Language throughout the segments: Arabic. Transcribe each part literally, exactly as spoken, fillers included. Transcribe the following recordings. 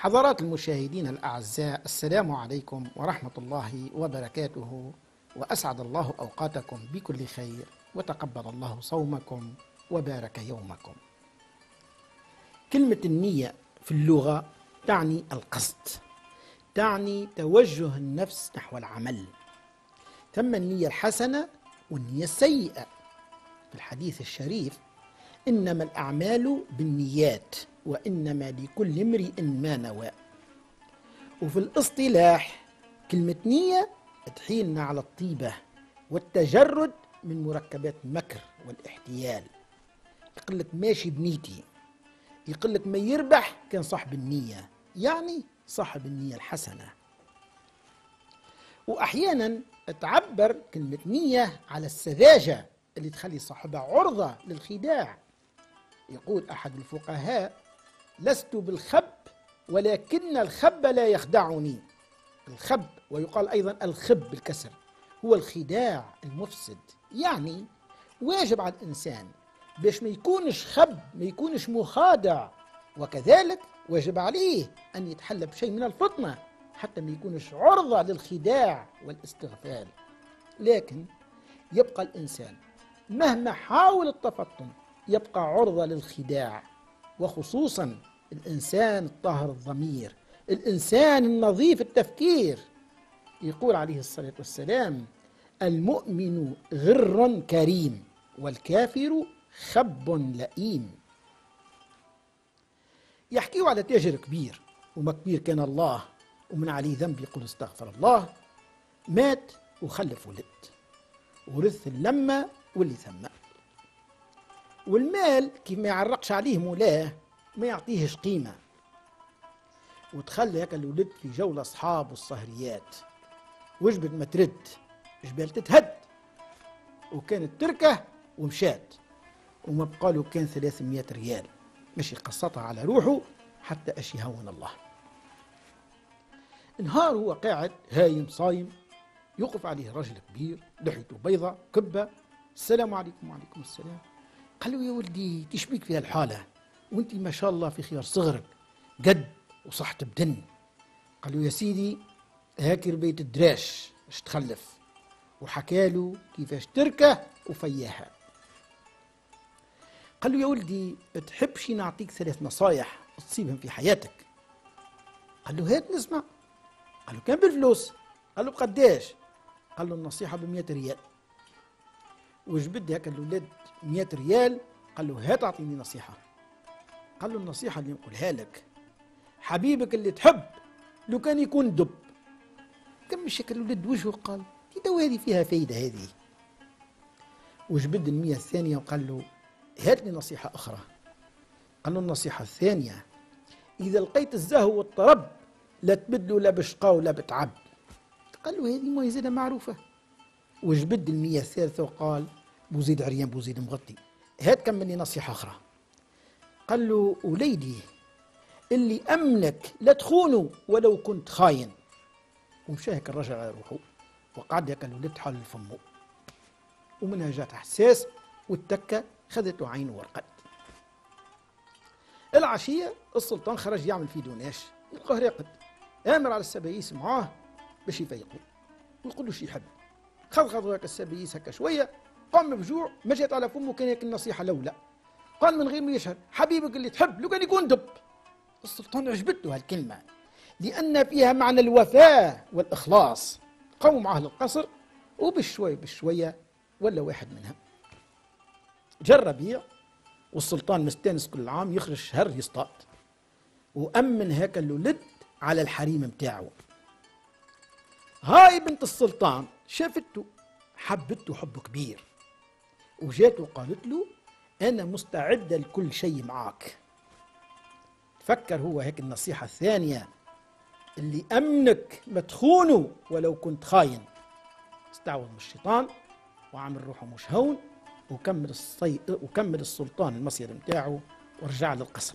حضرات المشاهدين الأعزاء، السلام عليكم ورحمة الله وبركاته، وأسعد الله أوقاتكم بكل خير، وتقبل الله صومكم وبارك يومكم. كلمة النية في اللغة تعني القصد، تعني توجه النفس نحو العمل. ثم النية الحسنة والنية السيئة. في الحديث الشريف: إنما الأعمال بالنيات وإنما لكل امرئ ما نوى. وفي الاصطلاح كلمة نية تحيلنا على الطيبة والتجرد من مركبات المكر والاحتيال. يقول لك ماشي بنيتي، يقول لك ما يربح كان صاحب النية، يعني صاحب النية الحسنة. وأحيانا تعبر كلمة نية على السذاجة اللي تخلي صاحبها عرضة للخداع. يقول أحد الفقهاء: لست بالخب ولكن الخب لا يخدعني. الخب، ويقال أيضا الخب بالكسر، هو الخداع المفسد. يعني واجب على الإنسان باش ما يكونش خب، ما يكونش مخادع، وكذلك واجب عليه أن يتحلى بشيء من الفطنة حتى ما يكونش عرضة للخداع والاستغفال. لكن يبقى الإنسان مهما حاول التفطن يبقى عرضة للخداع، وخصوصا الإنسان الطاهر الضمير، الإنسان النظيف التفكير. يقول عليه الصلاة والسلام: المؤمن غر كريم والكافر خب لئيم. يحكيه على تاجر كبير، وما كبير كان الله ومن عليه ذنب يقول استغفر الله. مات وخلف ولد، ورث اللمة واللي ثم، والمال كيف ما يعرقش عليه مولاه ما يعطيهش قيمة. وتخلى هكا الولد في جولة أصحاب والصهريات، وجبت ما ترد جبال تتهد، وكانت تركه ومشات، وما بقاله كان ثلاثمائة ريال، مش يقسطها على روحه حتى أشي هون الله. نهار هو قاعد هايم صايم، يقف عليه رجل كبير لحيته بيضة كبة: السلام عليكم. وعليكم السلام. قال له: يا ولدي تشبيك في هالحالة وانت ما شاء الله في خيار صغرك قد وصحت بدن. قال له: يا سيدي هاك ربيت الدراش باش تخلف. وحكاله كيفاش تركه وفياها. قال له: يا ولدي تحبش نعطيك ثلاث نصايح تصيبهم في حياتك؟ قال له: هات نسمع. قال له: كان بالفلوس؟ قال له: بقداش؟ قال له: النصيحة بمئة ريال. وجبد هكا الولاد مئة ريال. قال له: هات أعطيني نصيحة. قال له: النصيحة اللي نقولها لك حبيبك اللي تحب لو كان يكون دب. كم شكل الولد وجهه، قال: دي دو هذه فيها فايدة هذه. وجبد المية الثانية وقال له: هات لي نصيحة أخرى. قال له: النصيحة الثانية إذا لقيت الزهو والطرب لا تبدلوا لا بشقاء ولا بتعب. قال له: هذه ما يزيد معروفة. وجبد المية الثالثة وقال: بوزيد عريان بوزيد مغطي، هات كمل لي نصيحة أخرى. قال له: وليدي اللي أمنك لا تخونه ولو كنت خاين. ومشى هيك الرجل على روحه، وقعد هيك الولد حول فمه، ومنها جات حساس والتكة خذته عينه ورقد. العشية السلطان خرج يعمل في دوناش، يلقاه راقد، آمر على السبايس معاه باش يفيقوا ويقول له شي يحب. خذ خذ هيك السبايس هكا شوية، قام بجوع، مشيت على فمه كان هيك النصيحة الأولى. قال من غير ما يشهد: حبيبك اللي تحب لو كان يكون دب. السلطان عجبته هالكلمة لأن فيها معنى الوفاء والإخلاص. قاموا معه للقصر، وبشوية بشوية ولا واحد منهم. جا الربيع والسلطان مستانس كل عام يخرج شهر يصطاد، وأمن هكا الولد على الحريم متاعه. هاي بنت السلطان شافته، حبته حب كبير، وجات وقالت له: أنا مستعدة لكل شيء معاك. فكر هو هيك النصيحة الثانية اللي أمنك ما تخونه ولو كنت خاين. استعوذ من الشيطان وعمل روحه مش هون، وكمل الصي... وكمل السلطان المصير متاعه ورجع للقصر.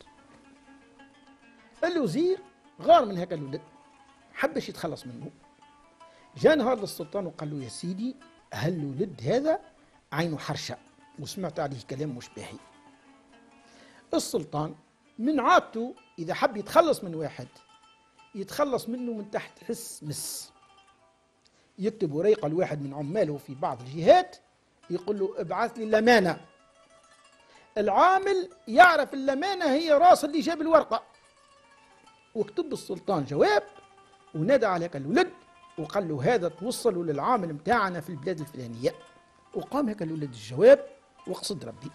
الوزير غار من هيك الولد، حبش يتخلص منه. جاء نهار للسلطان وقال له: يا سيدي هالولد هذا عينه حرشة وسمعت عليه كلام مش باهي. السلطان من عادته إذا حب يتخلص من واحد يتخلص منه من تحت حس مس. يكتب وريقة لواحد من عماله في بعض الجهات يقول له ابعث لي الأمانة. العامل يعرف الأمانة هي راس اللي جاب الورقة، وكتب السلطان جواب ونادى على هيك الولد وقال له هذا توصلوا للعامل متاعنا في البلاد الفلانية. وقام هيك الولد الجواب وقصد ربي.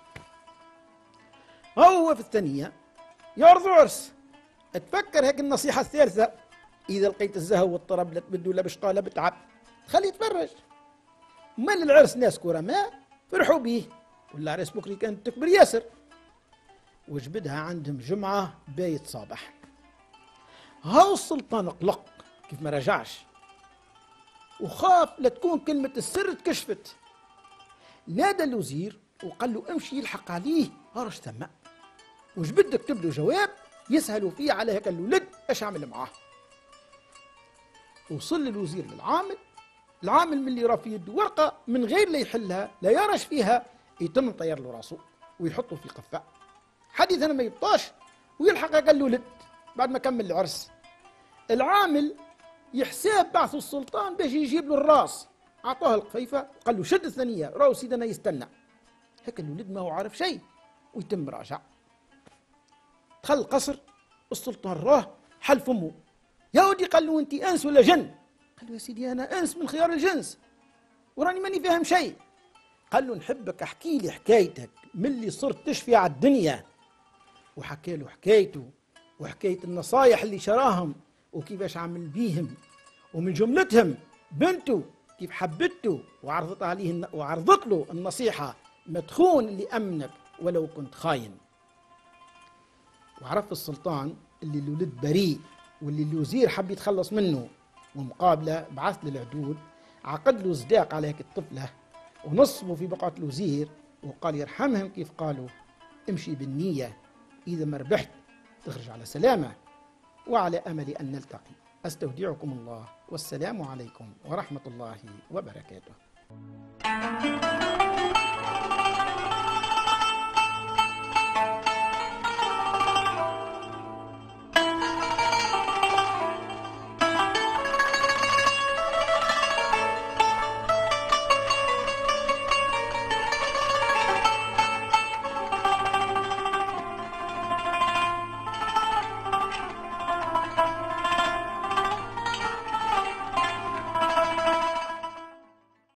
هو في الثانية يعرض عرس. تفكر هيك النصيحة الثالثة، إذا لقيت الزهو والطرب لا تبدو لا بشقى بتعب، خليه يتفرج. مال العرس ناس كرماء فرحوا بيه، والعرس بكري كانت تكبر ياسر. وجبدها عندهم جمعة بايت صباح. هاو السلطان قلق كيف ما رجعش، وخاف لا تكون كلمة السر تكشفت. نادى الوزير وقال له امشي يلحق عليه هرش ثم، وجبد كتب له جواب يسهلوا فيه على هيك الولد ايش عمل معاه. وصل الوزير للعامل، العامل من اللي راه في يده ورقه من غير لا يحلها لا يرش فيها يتم مطير له راسه ويحطه في قفه. حديث انا ما يبطاش ويلحق هيك الولد بعد ما كمل العرس. العامل يحساب بعث السلطان باش يجيب له الراس، اعطاه القفيفه وقال له شد الثانيه راهو سيدنا يستنى. هيك الولد ما هو عارف شيء ويتم راجع. دخل القصر، السلطان راه حل فمه. يا ودي قال له انت انس ولا جن؟ قال له يا سيدي انا انس من خيار الجنس وراني ماني فاهم شيء. قال له نحبك احكي لي حكايتك من اللي صرت تشفي على الدنيا. وحكى له حكايته وحكايه النصايح اللي شراهم وكيفاش عمل بيهم، ومن جملتهم بنته كيف حبته وعرضت عليه وعرضت له النصيحه ما تخون اللي امنك ولو كنت خاين. وعرف السلطان اللي الولد بريء واللي الوزير حب يتخلص منه، ومقابله بعث للعدول عقد له صداق على هيك الطفله ونصبوا في بقعه الوزير وقال يرحمهم كيف قالوا امشي بالنيه، اذا ما ربحت تخرج على سلامه، وعلى امل ان نلتقي. استودعكم الله والسلام عليكم ورحمه الله وبركاته.